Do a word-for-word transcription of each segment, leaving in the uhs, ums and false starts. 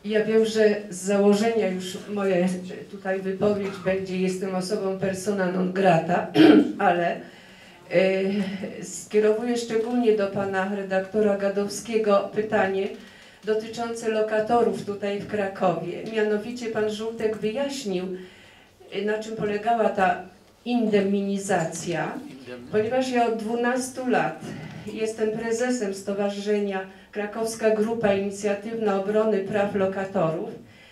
Ja wiem, że z założenia już moja tutaj wypowiedź będzie, jestem osobą persona non grata, ale y, skierowuję szczególnie do pana redaktora Gadowskiego pytanie dotyczące lokatorów tutaj w Krakowie. Mianowicie pan Żółtek wyjaśnił, na czym polegała ta indemnizacja, ponieważ ja od dwunastu lat jestem prezesem Stowarzyszenia Krakowska Grupa Inicjatywna Obrony Praw Lokatorów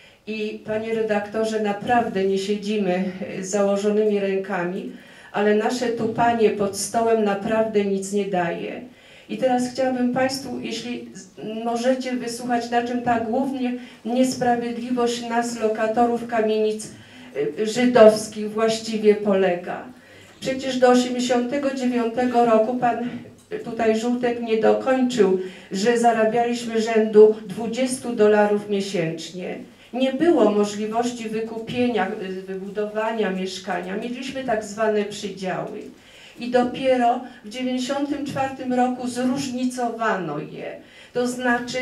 i panie redaktorze, naprawdę nie siedzimy z założonymi rękami, ale nasze tupanie pod stołem naprawdę nic nie daje. I teraz chciałabym państwu, jeśli możecie wysłuchać, na czym ta głównie niesprawiedliwość nas, lokatorów kamienic żydowskich, właściwie polega. Przecież do osiemdziesiątego dziewiątego roku pan tutaj Żółtek nie dokończył, że zarabialiśmy rzędu dwudziestu dolarów miesięcznie. Nie było możliwości wykupienia, wybudowania mieszkania. Mieliśmy tak zwane przydziały. I dopiero w dziewięćdziesiątym czwartym roku zróżnicowano je. To znaczy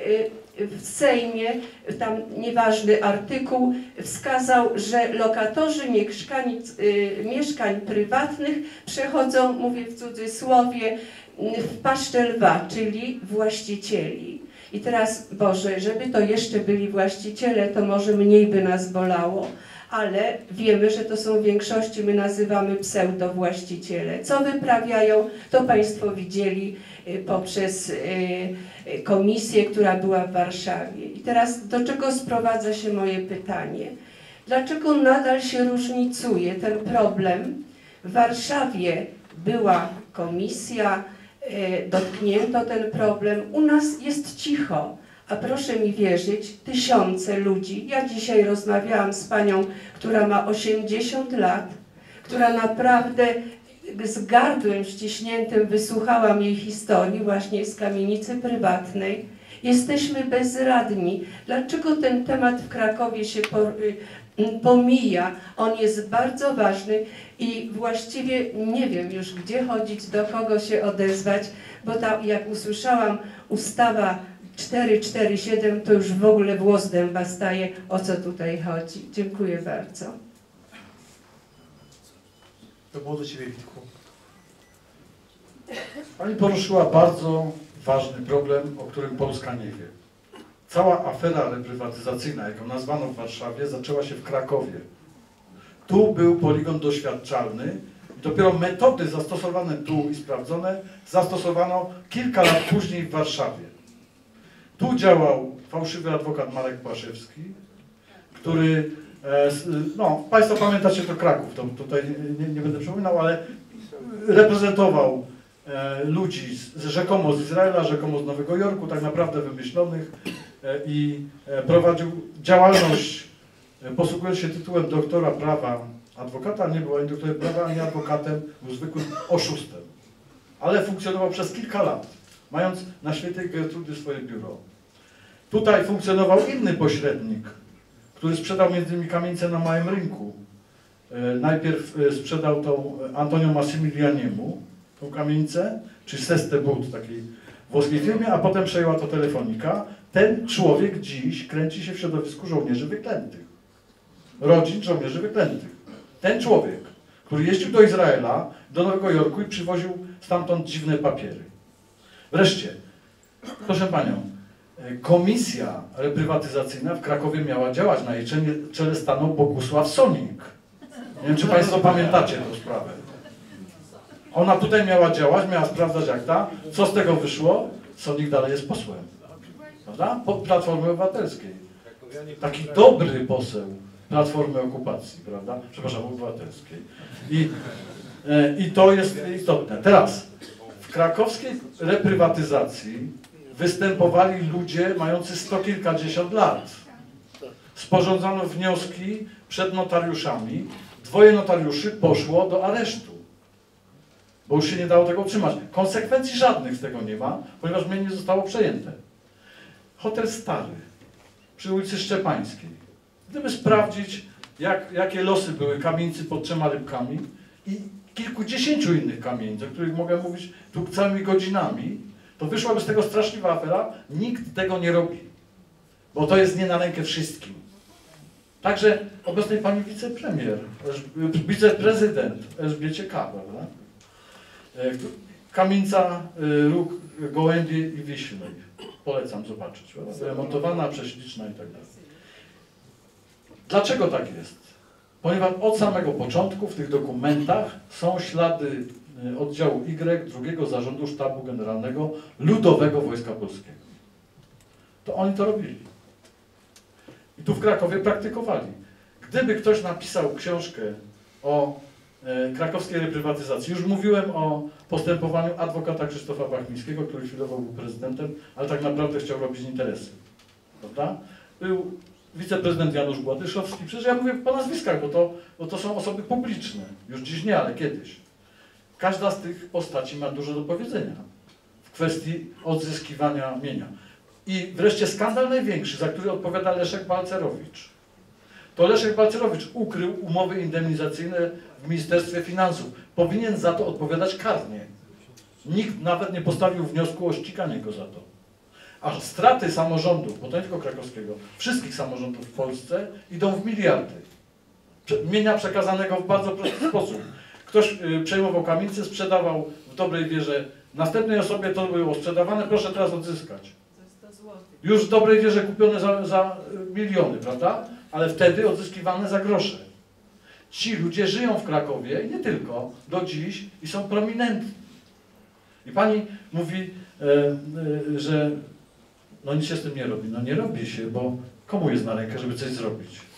w Sejmie, tam nieważny artykuł, wskazał, że lokatorzy mieszkań, mieszkań prywatnych przechodzą, mówię w cudzysłowie, w paszczę lwa, czyli właścicieli. I teraz, Boże, żeby to jeszcze byli właściciele, to może mniej by nas bolało, ale wiemy, że to są w większości, my nazywamy pseudowłaściciele. Co wyprawiają, to państwo widzieli poprzez komisję, która była w Warszawie. I teraz do czego sprowadza się moje pytanie? Dlaczego nadal się różnicuje ten problem? W Warszawie była komisja, dotknięto ten problem, u nas jest cicho. A proszę mi wierzyć, tysiące ludzi, ja dzisiaj rozmawiałam z panią, która ma osiemdziesiąt lat, która naprawdę z gardłem ściśniętym wysłuchałam jej historii właśnie z kamienicy prywatnej. Jesteśmy bezradni. Dlaczego ten temat w Krakowie się pomija? On jest bardzo ważny i właściwie nie wiem już gdzie chodzić, do kogo się odezwać, bo ta, jak usłyszałam ustawa cztery cztery siedem, to już w ogóle włos dęba staje, o co tutaj chodzi. Dziękuję bardzo. To było do ciebie, Witku. Pani poruszyła bardzo ważny problem, o którym Polska nie wie. Cała afera reprywatyzacyjna, jaką nazwano w Warszawie, zaczęła się w Krakowie. Tu był poligon doświadczalny i dopiero metody zastosowane tu i sprawdzone zastosowano kilka lat później w Warszawie. Tu działał fałszywy adwokat Marek Płaszewski, który, no państwo pamiętacie, to Kraków, to tutaj nie, nie będę przypominał, ale reprezentował ludzi z, rzekomo z Izraela, rzekomo z Nowego Jorku, tak naprawdę wymyślonych i prowadził działalność, posługując się tytułem doktora prawa adwokata, nie był ani doktorem prawa, ani adwokatem, był zwykłym oszustem. Ale funkcjonował przez kilka lat, mając na Świętej Gertrudy swoje biuro. Tutaj funkcjonował inny pośrednik, który sprzedał między innymi kamienicę na małym rynku. Najpierw sprzedał tą Antonio Massimilianiemu, tą kamienicę, czy Seste But, takiej włoskiej firmie, a potem przejęła to Telefonika. Ten człowiek dziś kręci się w środowisku żołnierzy wyklętych. Rodzin żołnierzy wyklętych. Ten człowiek, który jeździł do Izraela, do Nowego Jorku i przywoził stamtąd dziwne papiery. Wreszcie, proszę panią, komisja reprywatyzacyjna w Krakowie miała działać. Na jej czele stanął Bogusław Sonik. Nie wiem, czy państwo pamiętacie tę sprawę. Ona tutaj miała działać, miała sprawdzać akta. Co z tego wyszło? Sonik dalej jest posłem. Prawda? Po Platformy Obywatelskiej. Taki dobry poseł Platformy Okupacji, prawda? Przepraszam, Obywatelskiej. I, i to jest istotne. Teraz, w krakowskiej reprywatyzacji występowali ludzie mający sto kilkadziesiąt lat. Sporządzono wnioski przed notariuszami. Dwoje notariuszy poszło do aresztu, bo już się nie dało tego utrzymać. Konsekwencji żadnych z tego nie ma, ponieważ mnie nie zostało przejęte. Hotel Stary przy ulicy Szczepańskiej. Gdyby sprawdzić, jak, jakie losy były kamienicy pod Trzema Rybkami i kilkudziesięciu innych kamienic, o których mogę mówić tu całymi godzinami, to wyszłaby z tego straszliwa afera. Nikt tego nie robi. bo to jest nie na rękę wszystkim. Także obecnej pani wicepremier, Elż- wiceprezydent Elżbiecie K., prawda? E, Kamienica, y, Róg, Gołębie i Wiślej. Polecam zobaczyć. Prawda? Wyremontowana, prześliczna i tak dalej. Dlaczego tak jest? Ponieważ od samego początku w tych dokumentach są ślady y, oddziału Y, drugiego Zarządu Sztabu Generalnego Ludowego Wojska Polskiego. To oni to robili. I tu w Krakowie praktykowali. Gdyby ktoś napisał książkę o e, krakowskiej reprywatyzacji, już mówiłem o postępowaniu adwokata Krzysztofa Bachmińskiego, który chwilowo był prezydentem, ale tak naprawdę chciał robić interesy. Prawda? Był wiceprezydent Janusz Bładyszowski. Przecież ja mówię po nazwiskach, bo to, bo to są osoby publiczne. Już dziś nie, ale kiedyś. Każda z tych postaci ma dużo do powiedzenia w kwestii odzyskiwania mienia. I wreszcie skandal największy, za który odpowiada Leszek Balcerowicz. To Leszek Balcerowicz ukrył umowy indemnizacyjne w Ministerstwie Finansów. Powinien za to odpowiadać karnie. Nikt nawet nie postawił wniosku o ściganie go za to. A straty samorządów, bo to nie tylko krakowskiego, wszystkich samorządów w Polsce idą w miliardy. Mienia przekazanego w bardzo prosty sposób. Ktoś y, przejmował kamienicę, sprzedawał w dobrej wierze następnej osobie, to było sprzedawane, proszę teraz odzyskać. Już w dobrej wierze kupione za, za miliony, prawda? Ale wtedy odzyskiwane za grosze. Ci ludzie żyją w Krakowie i nie tylko, do dziś i są prominentni. I pani mówi, e, e, że no nic się z tym nie robi. No nie robi się, bo komu jest na rękę, żeby coś zrobić?